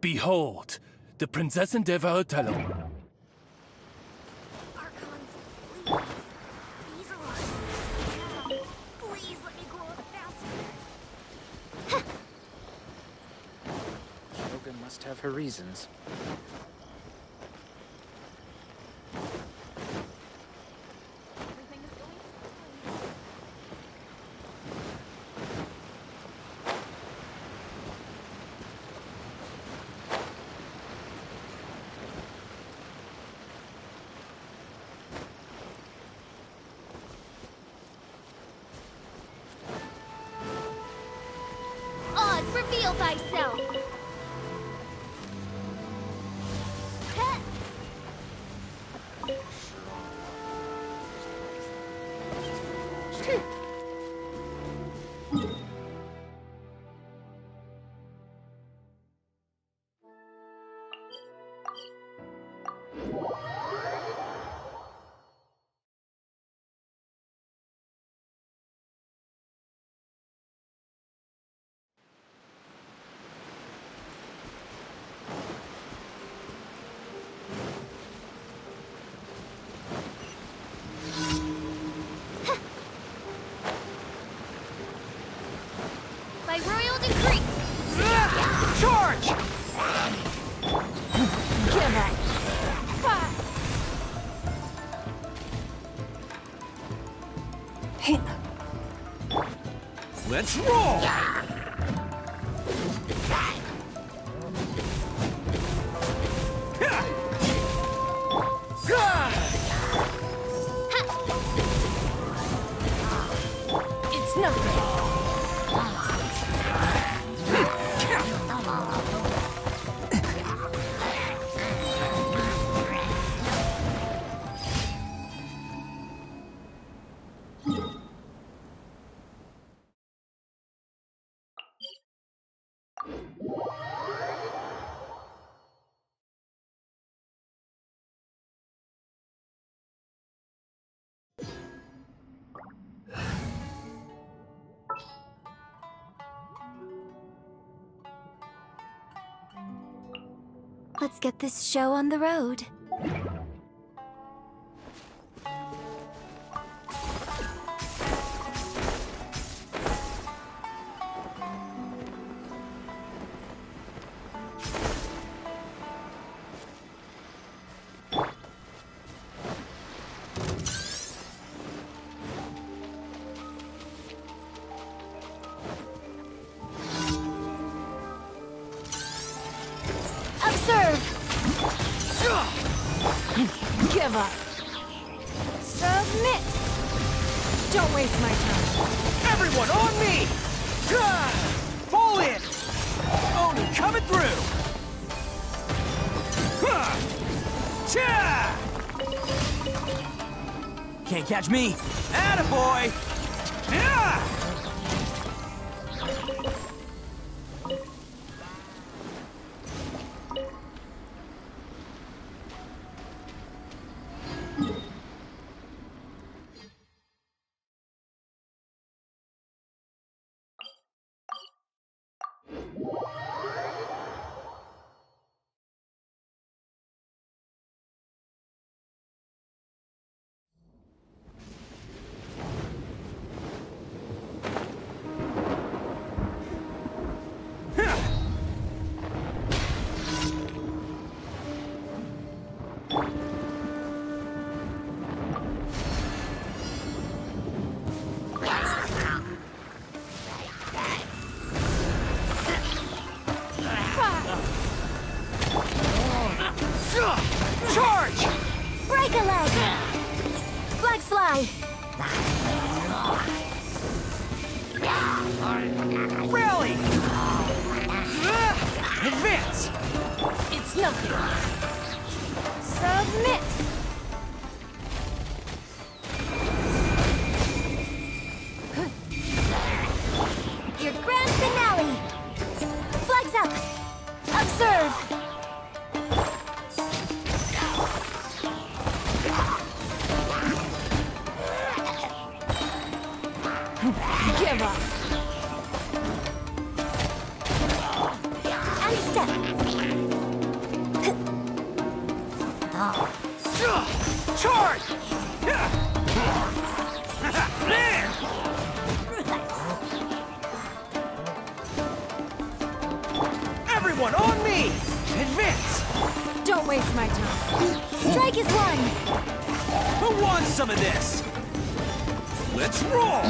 Behold, the Prinzessin der Hellooo. Archons, please. These are all the things. Please let me grow up faster. Shogun must have her reasons. Everything is going smoothly. Oz, reveal thyself! Heh. By royal decree! Charge! Give it! Let's roll! It's nothing! Let's get this show on the road. Observe! Give up! Submit! Don't waste my time. Everyone on me! Fall in! Oni coming through! Can't catch me! Attaboy! Charge! Break a leg! Flag slide! Rally! Advance! It's nothing! Submit! Your grand finale! Flags up! Observe! Give up! And step! Charge! There! Everyone on me! Advance! Don't waste my time. Strike is one! Who wants some of this? Let's roll!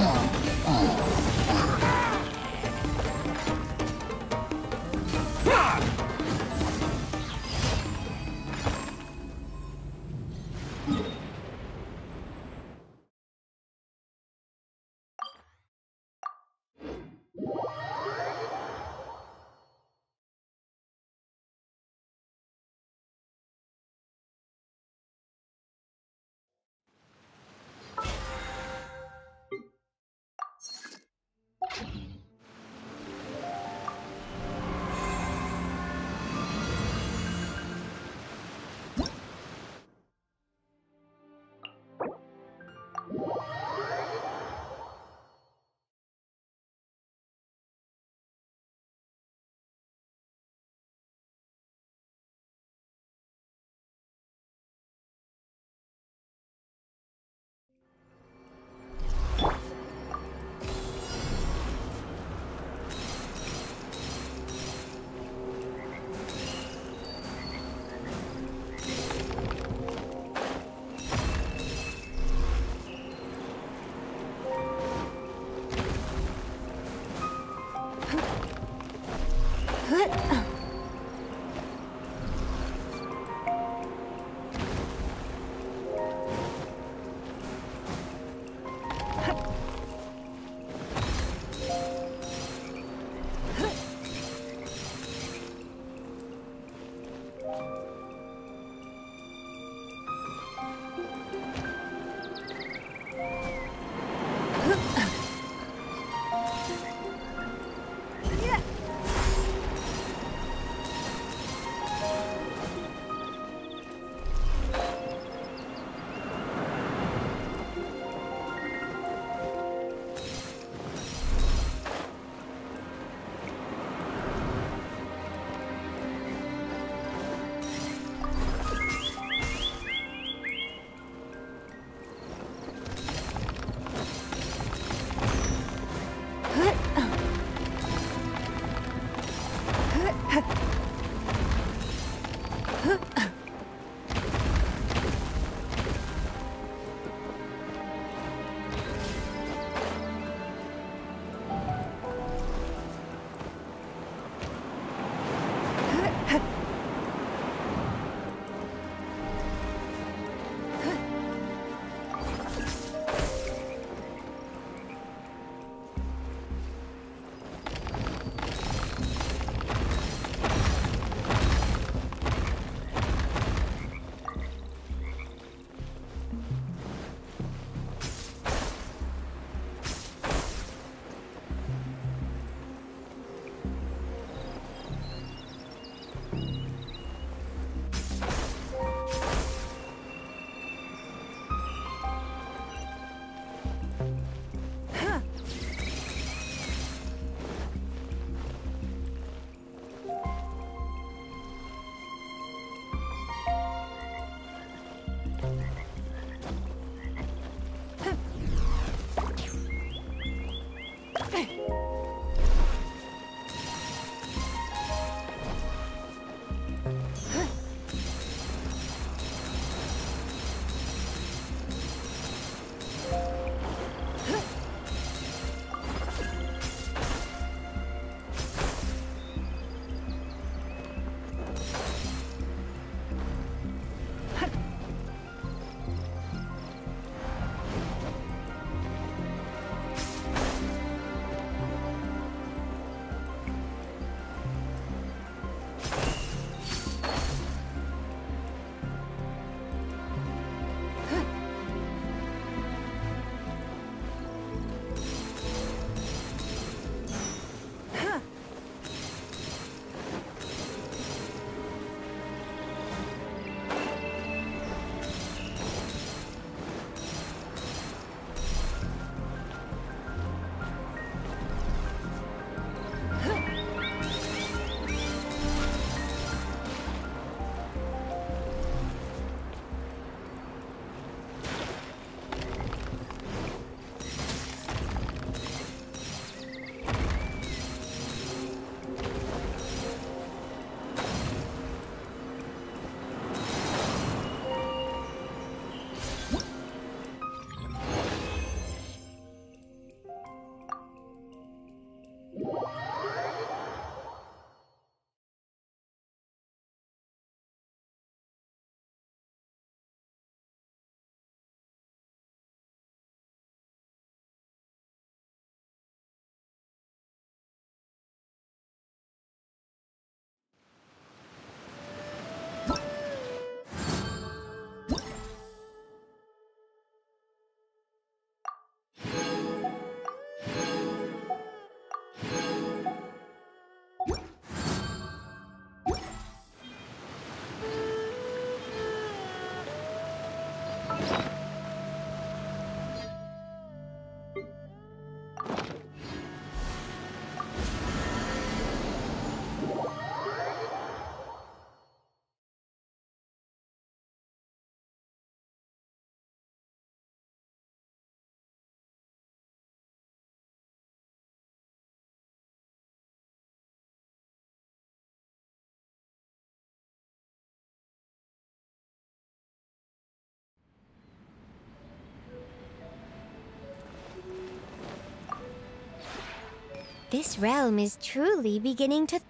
This realm is truly beginning to...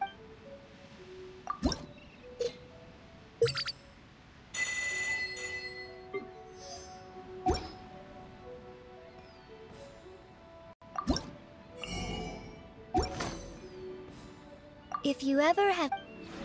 If you ever have...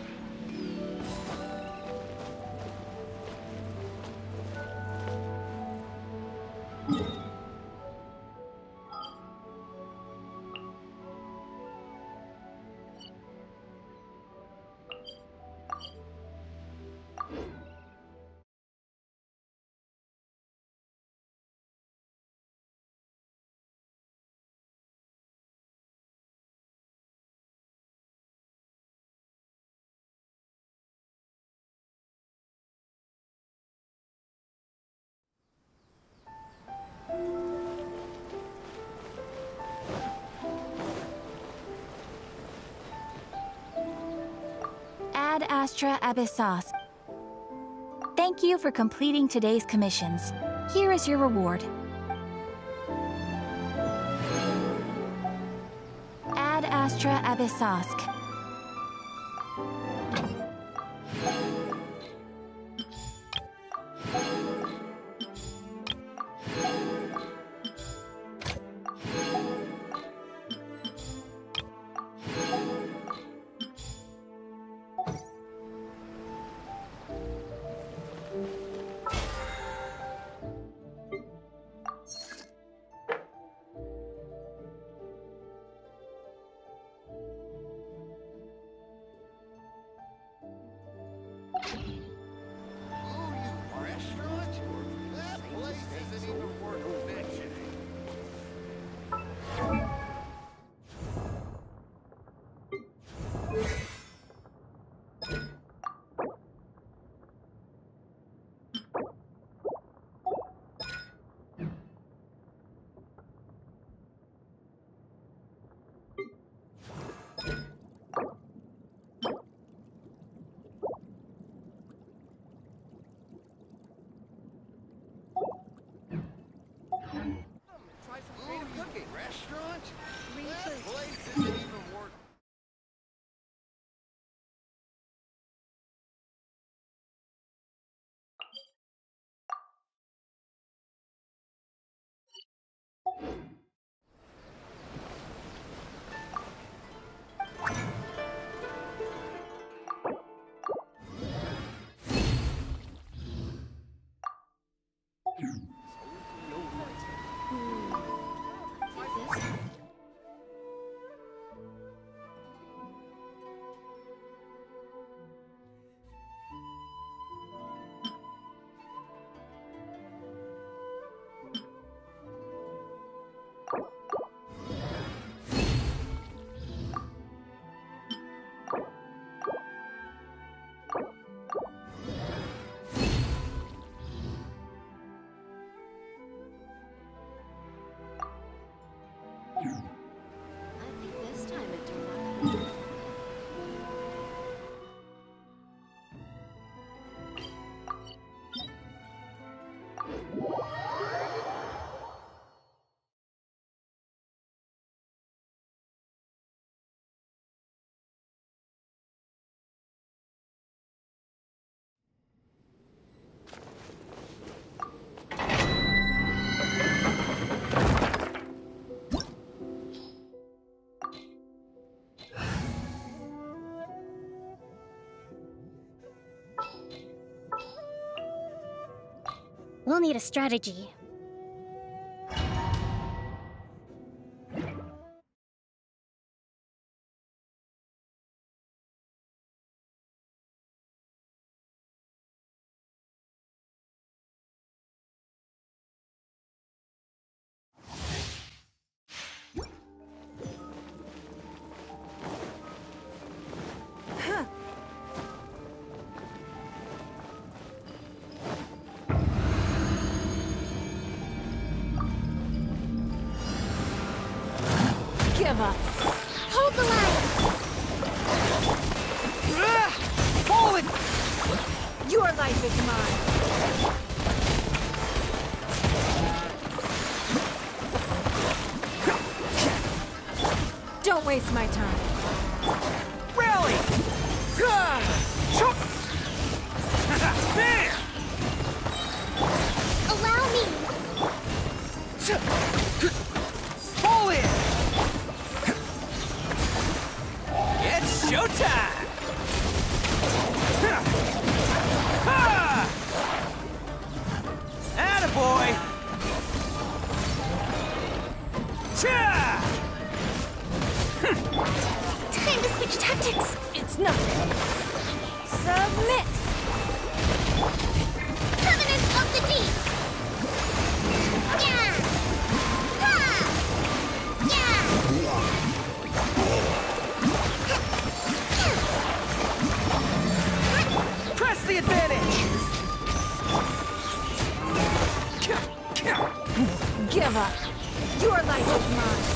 Ad Astra Abyssos. Thank you for completing today's commissions. Here is your reward. Ad Astra Abyssos. We'll need a strategy. Give up. Hold the line! Hold it! Your life is mine! Don't Don't waste my time. Rally! There! Allow me. Pull in! It's showtime! Attaboy! Time to switch tactics. It's nothing. Submit! Covenant of the Deep. Yeah. Ha. Yeah. Press the advantage! Give up. Your life is mine.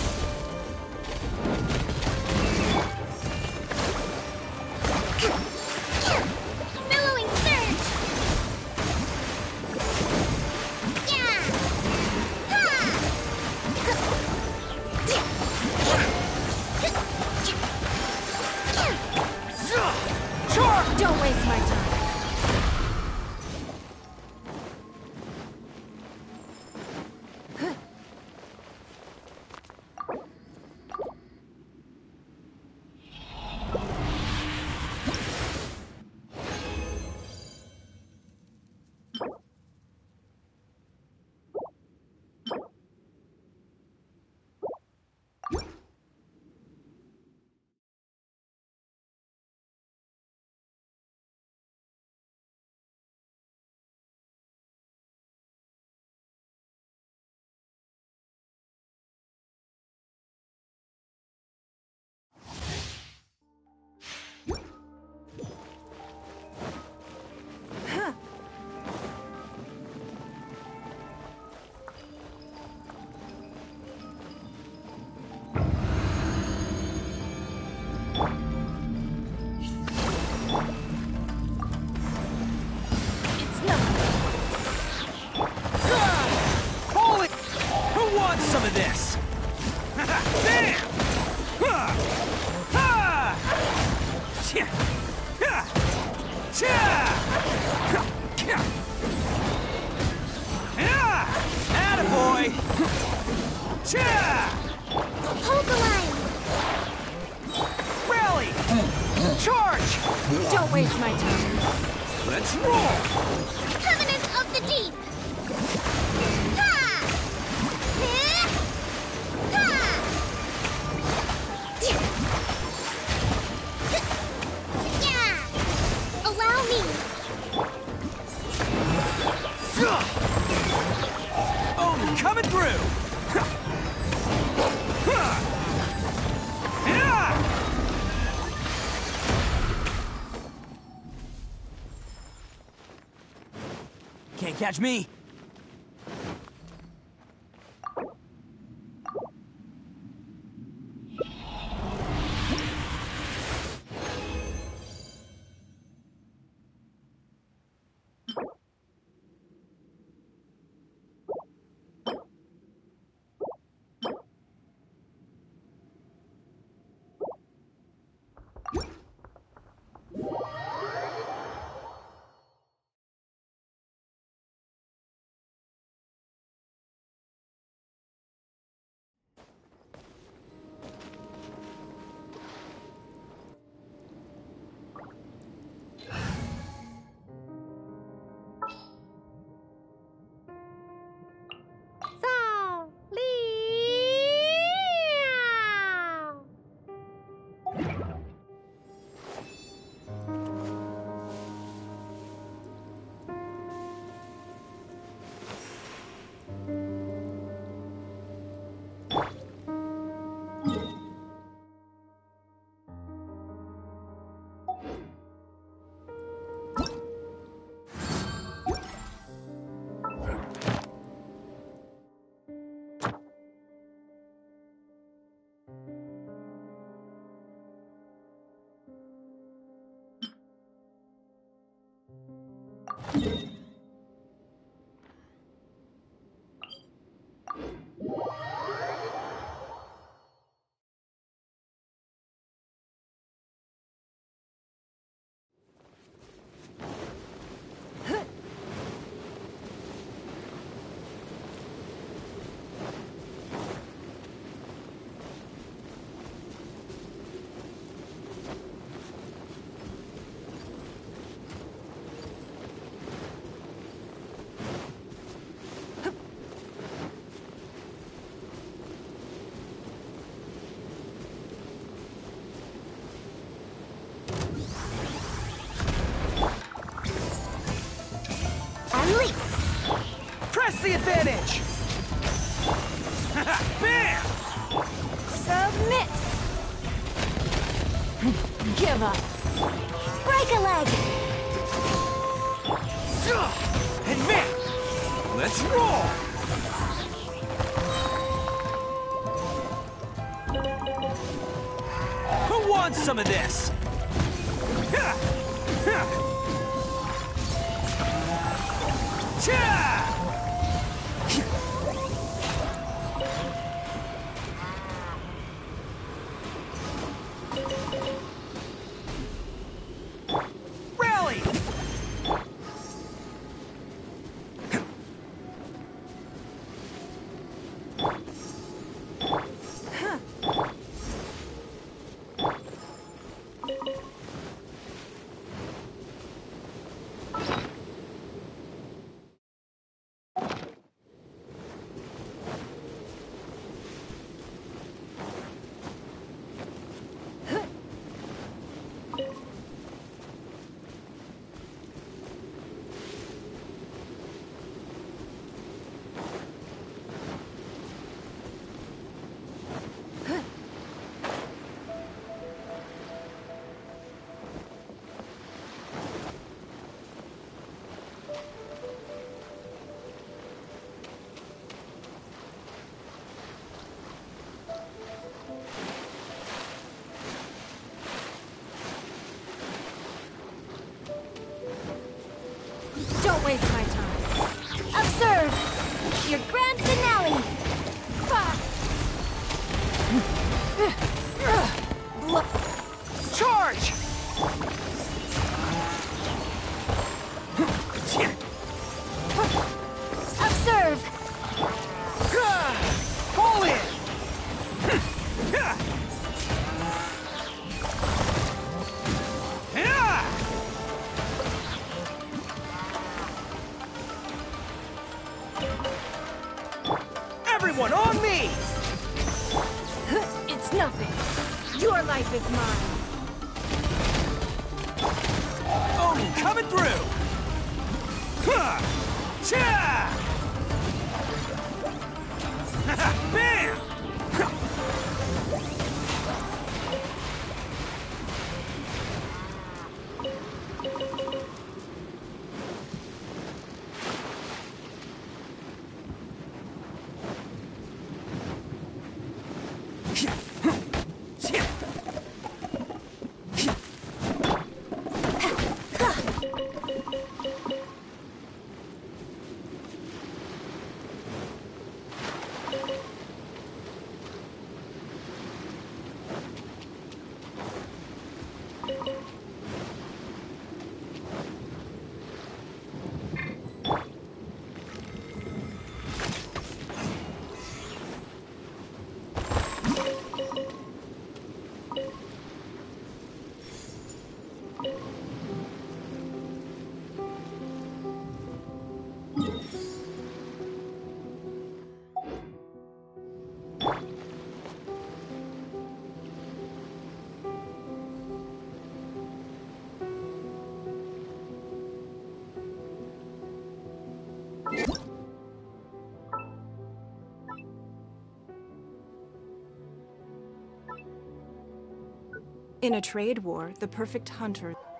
Billowing surge. Yeah. Ha. Sure! Don't waste my time. Some of this! Bam! Ha! Ha! Tja! Ha! Tja! Ha! Kya! Yeah! Attaboy! Tja! Hold the line. Rally! Charge! Don't waste my time. Let's roll! Covenant of the Deep. Ha! Eh? Ha! Yeah! Allow me. Oh, coming through! Can't catch me! What's the advantage? Bam! Submit! Give up. Break a leg! And man! Let's roll! Who wants some of this? Rally! Don't waste my time. Observe! Your grand finale! Charge! Observe! Fall in! Everyone on me! It's nothing. Your life is mine. Oh, coming through! Cha! Bam! In a trade war, the perfect hunter